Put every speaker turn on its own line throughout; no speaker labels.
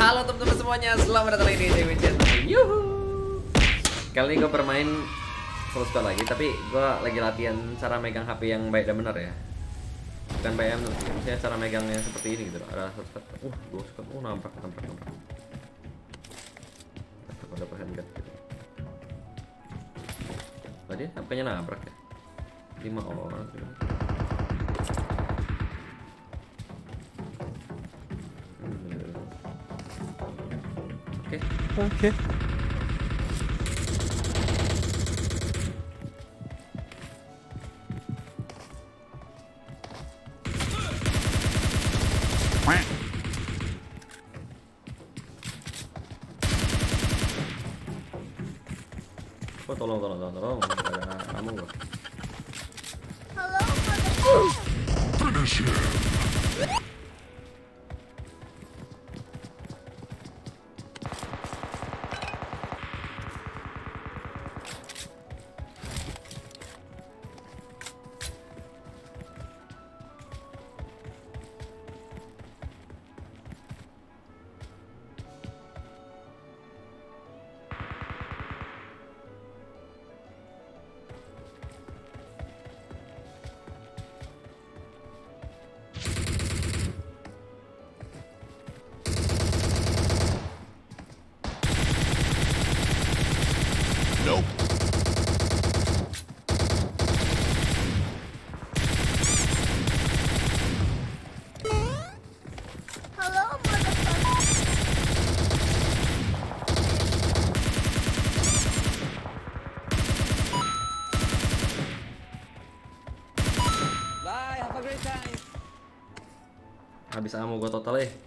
Halo teman-teman semuanya, selamat datang lagi di Dewi Channel. Yuhu. Kali ini gue bermain full squad lagi, tapi gue lagi latihan cara megang HP yang baik dan benar ya. Bukan baik dan benar, maksudnya cara megangnya seperti ini gitu loh. Ada satu gue suka, nabrak. Ada persen gitu. Tadi HP-nya nabrak ya. 5 orang gitu.
Oke.
Oh, tolong. Ada kamu gak?
Hello,
Finish him. Nope.
hello, motherfucker.
Bye, have a great time.
Habis ammo gue total ya.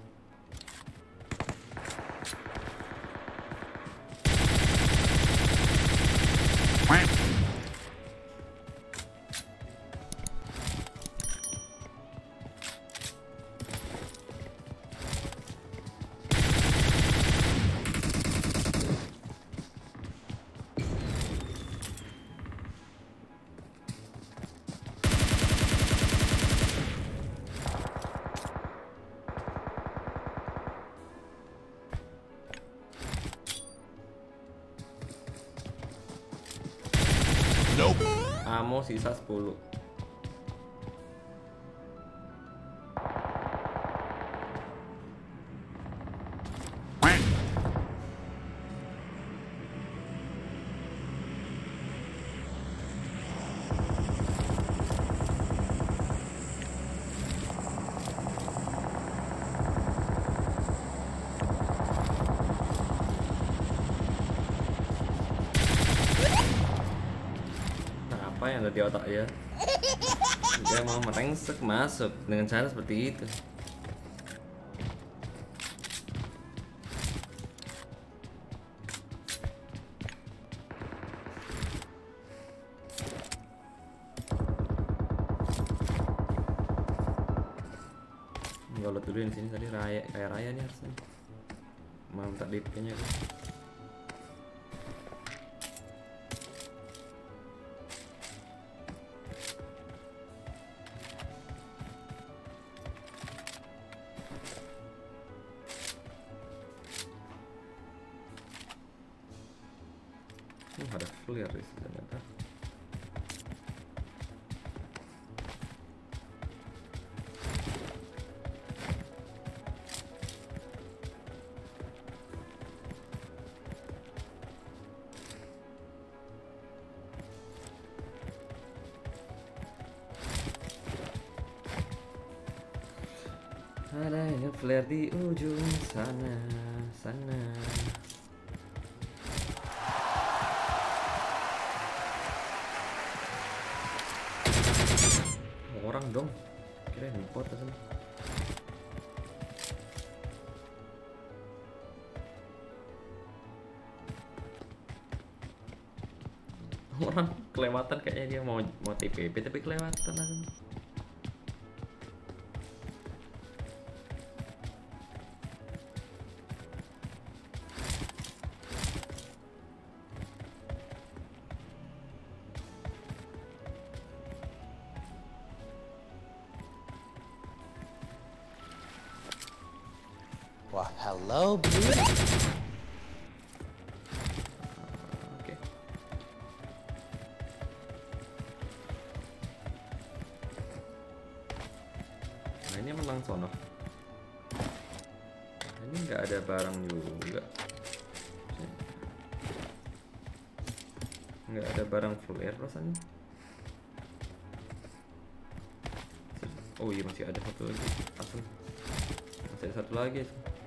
Nope.
Ammo sisa 10. Apa yang ada di otak ya? Dia mau merengsek masuk dengan cara seperti itu. Kalau dulu di sini tadi raya kayak raya nih harusnya. Mantap DP-nya kan. Ada flare di sini ternyata. Ada yang flare di ujung sana. Orang dong, kira bot atau orang kelewatan kayaknya dia mau TPP tapi kelewatan langsung.
Wah, hello, beauty.
Oke. Nah ini menang sono. Ini nggak ada barang juga. Nggak ada barang flare rasanya. Oh iya masih ada satu lagi. Asem. Masih ada satu lagi.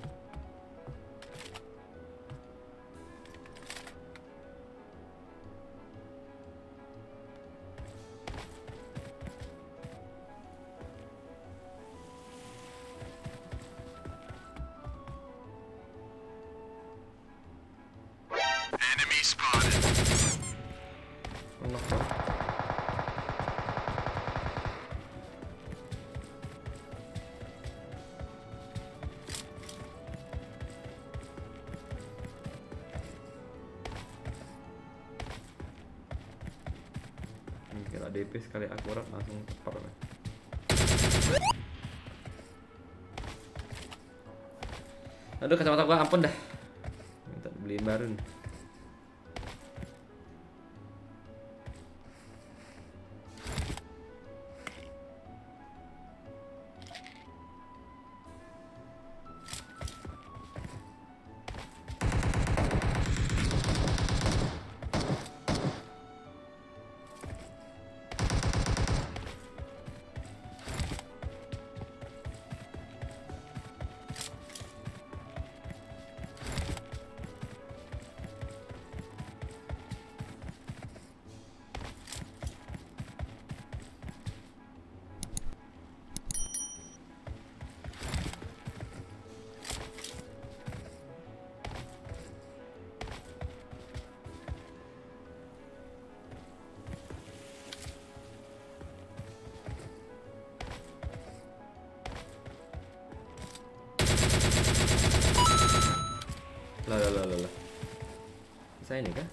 Enemy spotted.
Enak banget. Kira DP sekali akurat langsung tepat kan. Aduh kacamata gua ampun dah. Minta beliin baru nih. Lah. Bisa ini kah?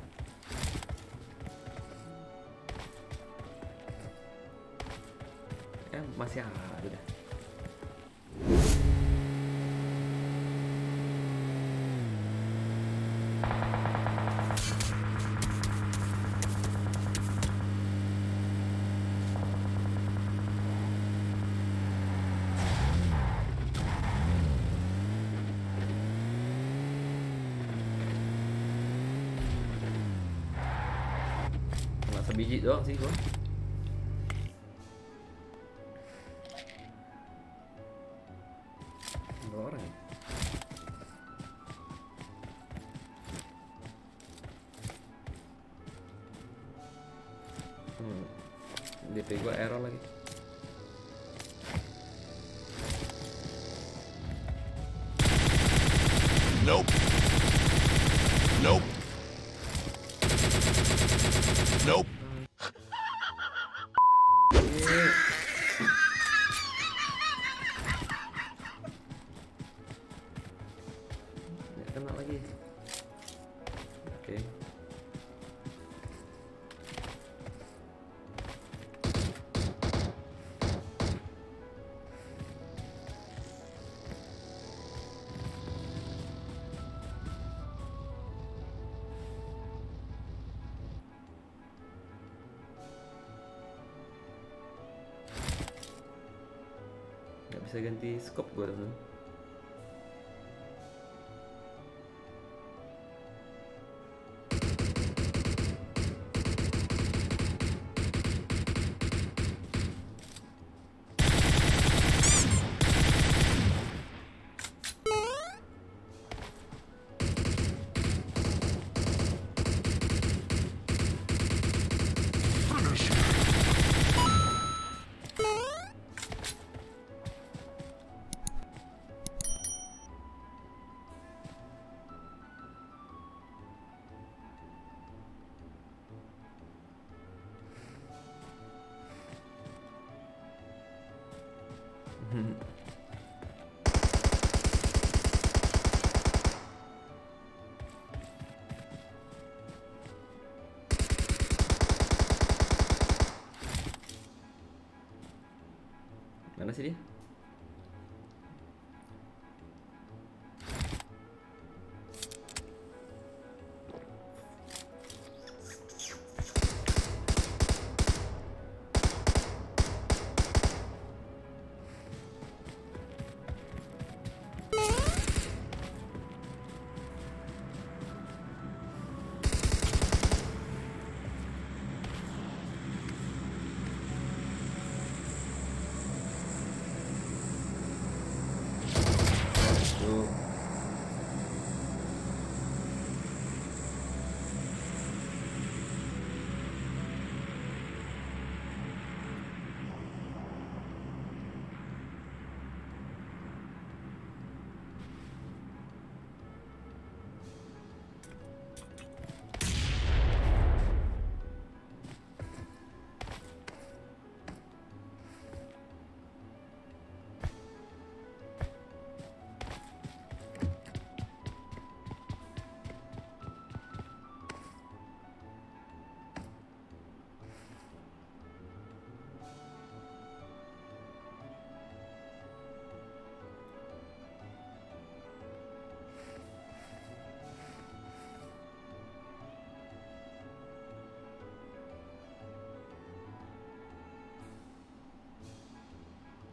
Masih ada dah. Cuma sebiji doang sih gua. Berapa orang ya? DP gua error lagi.
Nope. Nope. Nope.
Kena lagi. Oke. Nggak bisa ganti scope gua teman.
Finish him.
Mana sih dia?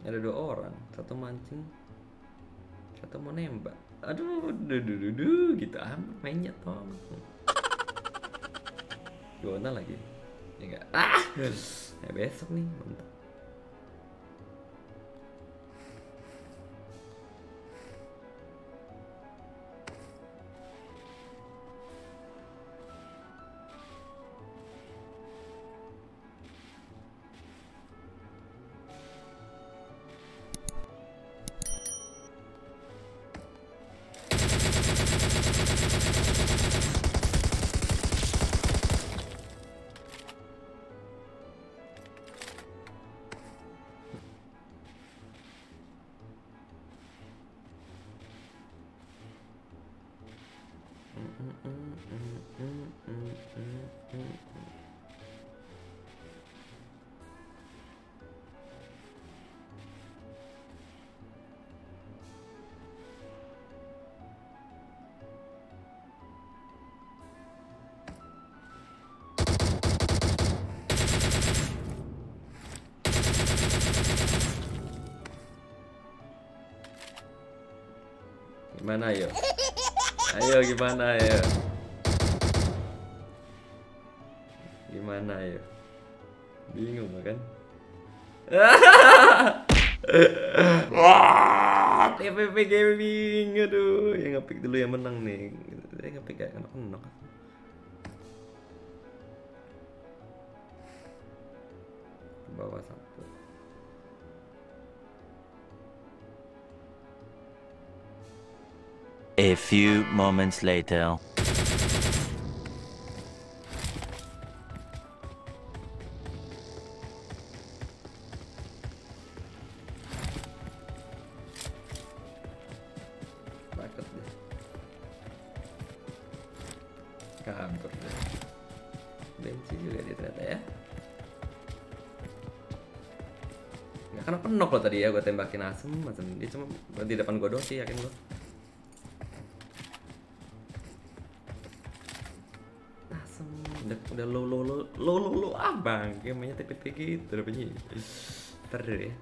Ada 2 orang, satu mancing, satu mau nembak. Aduh, gitu amat mainnya tong. Gona lagi. Ya enggak. Ya besok nih, mantap. Gimana ayo? Ayo gimana ayo? Gimana ayo? Bingung kan? Wah, TPP gaming, aduh, yang ngepick dulu yang menang nih. Saya ngepick kayak kena. Bawah 1.
A few moments later.
Bakit deh. Kabur deh. Benci juga dia ternyata ya. Nggak kena penok loh tadi ya, gue tembakin asem. Dia cuma di depan gue doang sih, yakin gue. Udah lo abang gamenya TPT gitu udah bunyi. Ntar deh ya.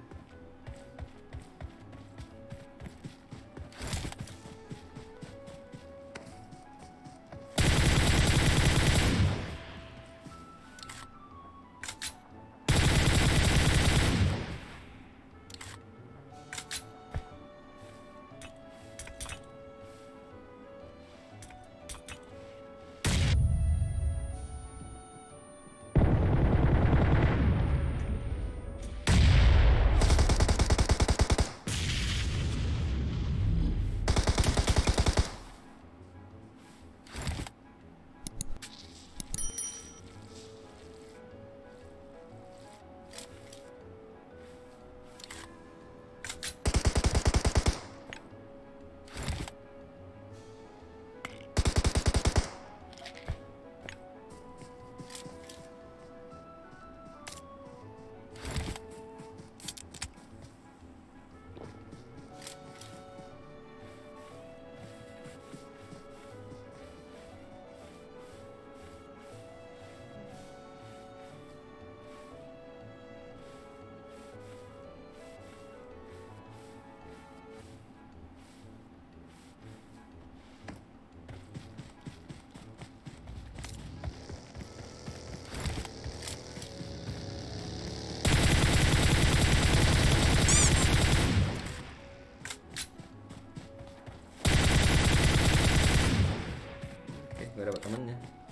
Gue dapat temennya.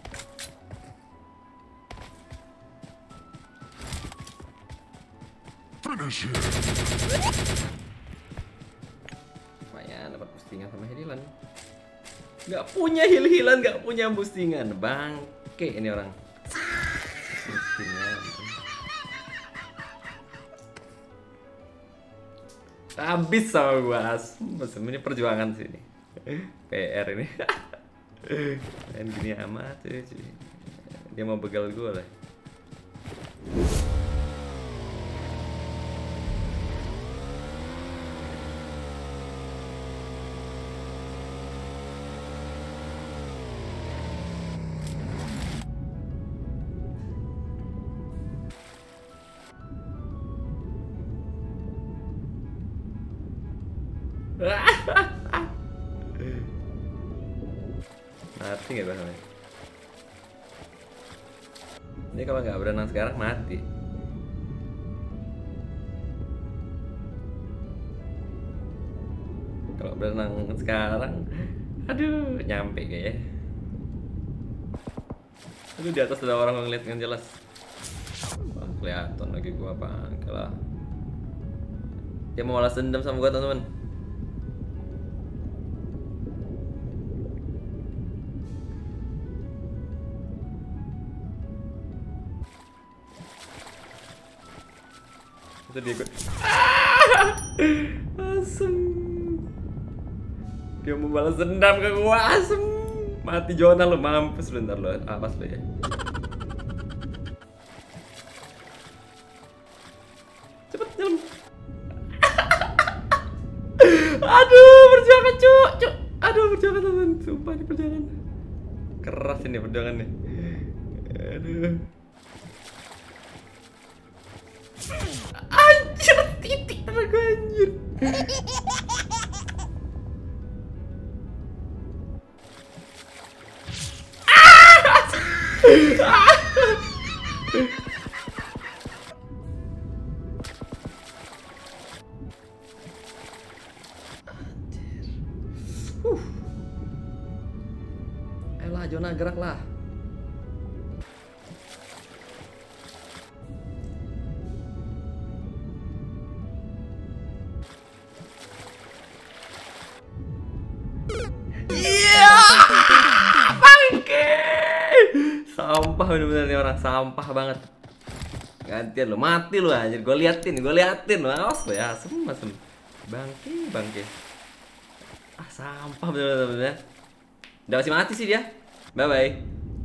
Finish him.
Lumayan dapat boostingan sama healan. Gak punya heal-healan, gak punya boostingan. Bangke ini orang. Boostingan. Habis sama gua. Ini perjuangan sih ini. PR ini. Dan gini amat cuy. Dia mau begal gue lah. Mati nggak gua sampai? Ini kalau nggak berenang sekarang mati. Kalau berenang sekarang, aduh, nyampe kayaknya. Aduh, di atas ada orang ngeliat yang jelas. Wah, kelihatan lagi gua apaan kalah. Dia mau balas dendam sama gua, teman-teman. Itu dia gua. Asem. Dia mau balas dendam ke gua, asem. Mati Jonah lu, mampus lu ntar lu. Awas lu ya. Cepet jalan. Aduh, perjuangan cuk. Aduh, perjuangan teman. Sumpah ini perjuangan. Keras ini perjuangan nih. Aduh. Anjir, titik tenaga anjir. Ayolah Jonah, geraklah. Iya, bangke. Sampah bener-bener nih orang, sampah banget. Gantian lo, mati lo anjir. Gue liatin lo, awas lo ya, asem. Bangke. Ah, sampah bener-bener. Udah masih mati sih dia. Bye-bye.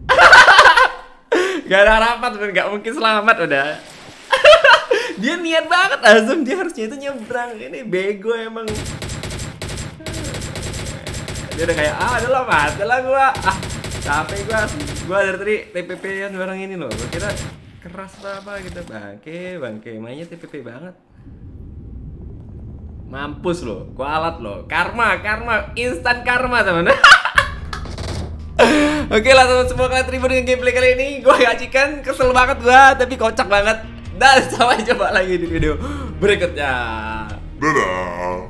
Gak ada harapan, bener, gak mungkin selamat udah. Dia niat banget Azum, dia harusnya itu nyebrang. Ini bego emang. Dia udah kayak, adalah mati lah gua. Capek gua dari tadi TPP-an barang ini loh. Gua kira keras apa gitu. Bangke, mainnya TPP banget. Mampus loh, kualat loh. Karma, instan karma teman. Oke lah teman, semua kalian terhibur dengan gameplay kali ini. Gua gajikan, kesel banget gua, tapi kocak banget. Dan sampai jumpa lagi di video berikutnya.
Dadah.